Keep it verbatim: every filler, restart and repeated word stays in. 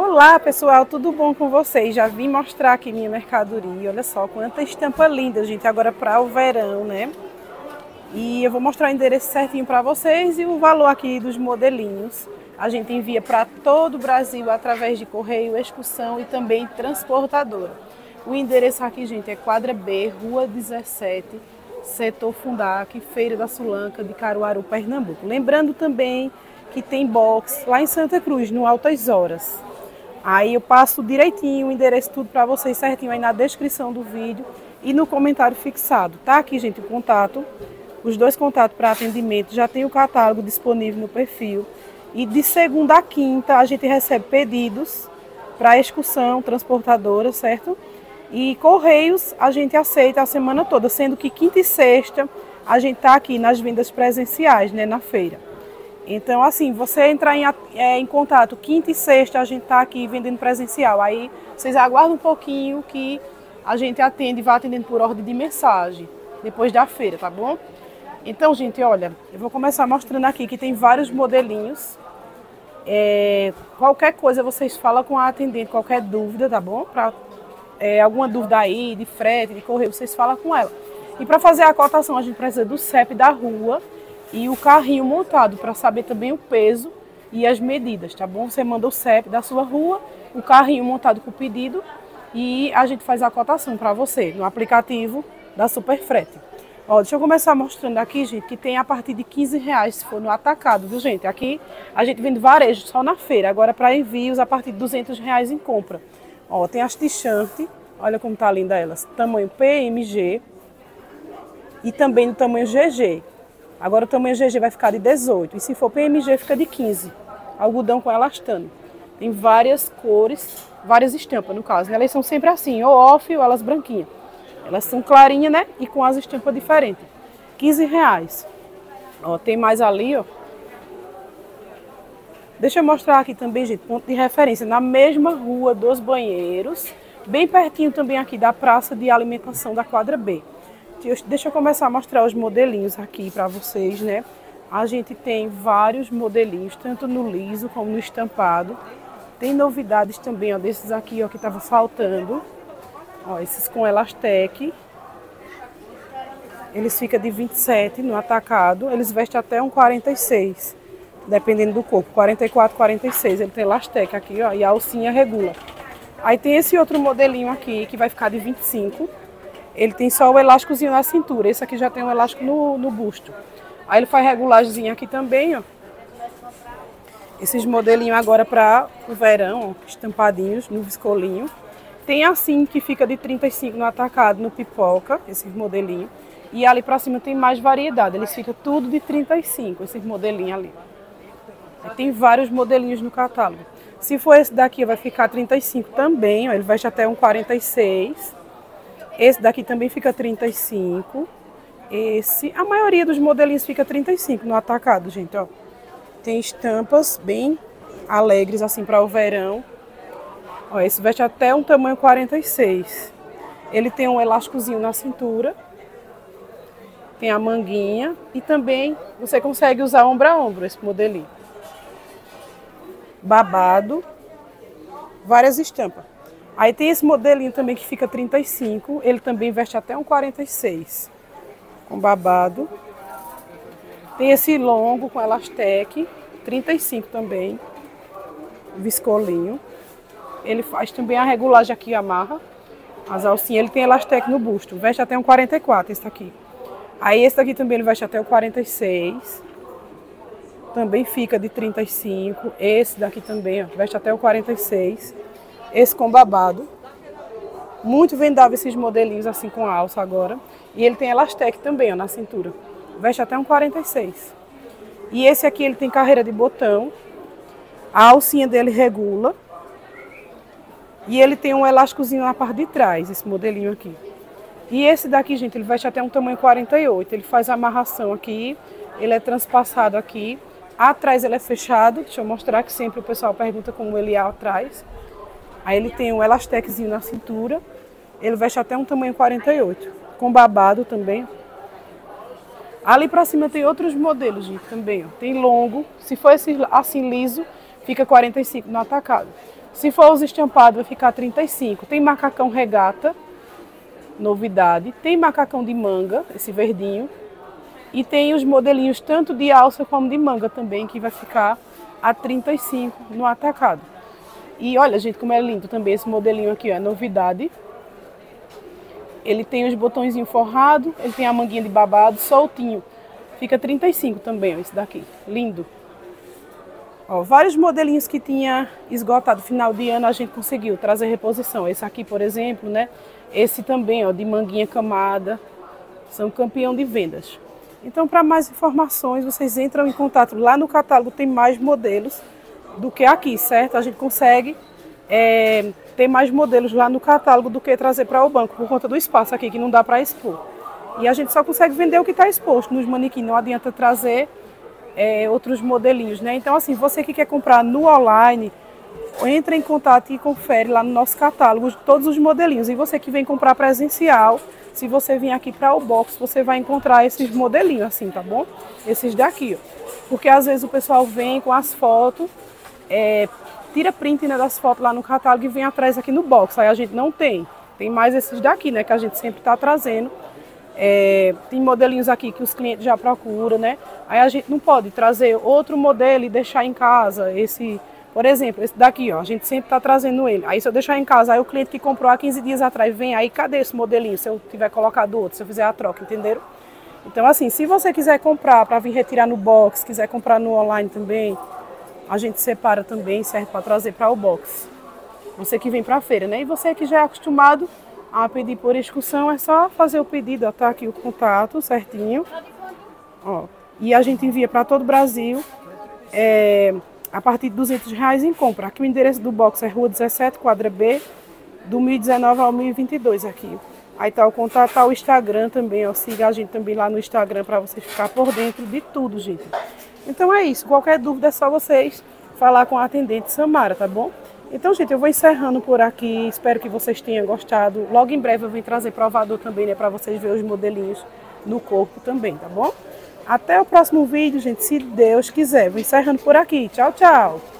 Olá pessoal, tudo bom com vocês? Já vim mostrar aqui minha mercadoria, olha só quanta estampa linda, gente, agora para o verão, né? E eu vou mostrar o endereço certinho para vocês e o valor aqui dos modelinhos. A gente envia para todo o Brasil através de correio, excursão e também transportadora. O endereço aqui, gente, é quadra B, rua dezessete, setor Fundac, Feira da Sulanca de Caruaru, Pernambuco. Lembrando também que tem box lá em Santa Cruz, no Altas Horas. Aí eu passo direitinho o endereço tudo para vocês certinho aí na descrição do vídeo e no comentário fixado. Tá aqui, gente, o contato. Os dois contatos para atendimento, já tem o catálogo disponível no perfil. E de segunda a quinta a gente recebe pedidos para excursão, transportadora, certo? E correios a gente aceita a semana toda, sendo que quinta e sexta a gente está aqui nas vendas presenciais, né, na feira. Então, assim, você entrar em, é, em contato quinta e sexta, a gente está aqui vendendo presencial. Aí vocês aguardam um pouquinho que a gente atende e vai atendendo por ordem de mensagem, depois da feira, tá bom? Então, gente, olha, eu vou começar mostrando aqui que tem vários modelinhos. É, qualquer coisa vocês falam com a atendente, qualquer dúvida, tá bom? Pra, é, alguma dúvida aí de frete, de correio, vocês falam com ela. E para fazer a cotação, a gente precisa do C E P da rua e o carrinho montado, para saber também o peso e as medidas, tá bom? Você manda o C E P da sua rua, o carrinho montado com o pedido e a gente faz a cotação para você no aplicativo da Superfrete. Ó, deixa eu começar mostrando aqui, gente, que tem a partir de quinze reais se for no atacado, viu, gente? Aqui a gente vende varejo só na feira, agora para envios a partir de duzentos reais em compra. Ó, tem as t-shirt, olha como tá linda elas, tamanho P M G e também no tamanho G G. Agora o tamanho G G vai ficar de dezoito e se for P M G fica de quinze. Algodão com elastano. Tem várias cores, várias estampas no caso, né? Elas são sempre assim, ou off ou elas branquinhas. Elas são clarinhas, né? E com as estampas diferentes. quinze reais. Ó, tem mais ali, ó. Deixa eu mostrar aqui também, gente, ponto de referência. Na mesma rua dos banheiros, bem pertinho também aqui da praça de alimentação da quadra B. Deixa eu começar a mostrar os modelinhos aqui para vocês, né? A gente tem vários modelinhos, tanto no liso como no estampado. Tem novidades também, ó, desses aqui, ó, que tava faltando. Ó, esses com elastec. Eles ficam de vinte e sete no atacado. Eles vestem até um quarenta e seis, dependendo do corpo. quarenta e quatro, quarenta e seis. Ele tem elastec aqui, ó, e a alcinha regula. Aí tem esse outro modelinho aqui que vai ficar de vinte e cinco. Ele tem só o elásticozinho na cintura. Esse aqui já tem um elástico no, no busto. Aí ele faz regulagemzinho aqui também, ó. Esses modelinhos agora para o verão, ó, estampadinhos no viscolinho. Tem assim que fica de trinta e cinco no atacado, no pipoca, esses modelinhos. E ali pra cima tem mais variedade, eles ficam tudo de trinta e cinco, esses modelinhos ali. Tem vários modelinhos no catálogo. Se for esse daqui, vai ficar trinta e cinco também, ó, ele veste até um quarenta e seis. Esse daqui também fica trinta e cinco. Esse, a maioria dos modelinhos fica trinta e cinco no atacado, gente, ó. Tem estampas bem alegres assim para o verão. Ó, esse veste até um tamanho quarenta e seis. Ele tem um elásticozinho na cintura. Tem a manguinha. E também você consegue usar ombro a ombro esse modelinho. Babado. Várias estampas. Aí tem esse modelinho também que fica trinta e cinco. Ele também veste até um quarenta e seis. Com babado. Tem esse longo com elastec. trinta e cinco também. Viscolinho. Ele faz também a regulagem aqui, amarra as alcinhas. Ele tem elastec no busto, veste até um quarenta e quatro esse daqui. Aí esse daqui também ele veste até o quarenta e seis. Também fica de trinta e cinco. Esse daqui também, ó, veste até o quarenta e seis. Esse com babado. Muito vendável esses modelinhos assim com alça agora. E ele tem elastec também, ó, na cintura. Veste até um quarenta e seis. E esse aqui ele tem carreira de botão. A alcinha dele regula. E ele tem um elásticozinho na parte de trás, esse modelinho aqui. E esse daqui, gente, ele veste até um tamanho quarenta e oito. Ele faz a amarração aqui, ele é transpassado aqui. Atrás ele é fechado, deixa eu mostrar que sempre o pessoal pergunta como ele é atrás. Aí ele tem um elasteczinho na cintura. Ele veste até um tamanho quarenta e oito, com babado também. Ali pra cima tem outros modelos, gente, também, ó. Tem longo, se for esse assim liso, fica quarenta e cinco no atacado. Se for os estampados, vai ficar trinta e cinco. Tem macacão regata, novidade. Tem macacão de manga, esse verdinho. E tem os modelinhos tanto de alça como de manga também, que vai ficar a trinta e cinco no atacado. E olha, gente, como é lindo também esse modelinho aqui, ó, é novidade. Ele tem os botõezinhos forrados, ele tem a manguinha de babado soltinho. Fica trinta e cinco também, ó, esse daqui. Lindo. Ó, vários modelinhos que tinha esgotado final de ano, a gente conseguiu trazer reposição. Esse aqui, por exemplo, né? Esse também, ó, de manguinha camada. São campeão de vendas. Então, para mais informações, vocês entram em contato lá no catálogo, tem mais modelos do que aqui, certo? A gente consegue é, ter mais modelos lá no catálogo do que trazer para o banco, por conta do espaço aqui, que não dá para expor. E a gente só consegue vender o que está exposto nos manequins, não adianta trazer é, outros modelinhos, né? Então, assim, você que quer comprar no online, entra em contato e confere lá no nosso catálogo todos os modelinhos. E você que vem comprar presencial, se você vir aqui para o box, você vai encontrar esses modelinhos assim, tá bom? Esses daqui, ó. Porque às vezes o pessoal vem com as fotos, é, tira print, né, das fotos lá no catálogo e vem atrás aqui no box. Aí a gente não tem. Tem mais esses daqui, né, que a gente sempre tá trazendo. É, tem modelinhos aqui que os clientes já procuram, né? Aí a gente não pode trazer outro modelo e deixar em casa. Esse, por exemplo, esse daqui, ó, a gente sempre tá trazendo ele. Aí se eu deixar em casa, aí o cliente que comprou há quinze dias atrás vem, aí cadê esse modelinho? Se eu tiver colocado outro, se eu fizer a troca, entenderam? Então assim, se você quiser comprar para vir retirar no box, quiser comprar no online também, a gente separa também, serve para trazer para o box. Você que vem para a feira, né? E você que já é acostumado a pedir por excursão, é só fazer o pedido, ó, tá aqui o contato certinho. Ó, e a gente envia para todo o Brasil, é, a partir de duzentos reais em compra. Aqui o endereço do box é Rua dezessete, quadra B, do mil e dezenove ao mil e vinte e dois aqui. Aí tá o contato, tá o Instagram também, ó, siga a gente também lá no Instagram para vocês ficar por dentro de tudo, gente. Então é isso, qualquer dúvida é só vocês falar com a atendente Samara, tá bom? Então, gente, eu vou encerrando por aqui, espero que vocês tenham gostado. Logo em breve eu venho trazer provador também, né, para vocês verem os modelinhos no corpo também, tá bom? Até o próximo vídeo, gente, se Deus quiser. Vou encerrando por aqui. Tchau, tchau!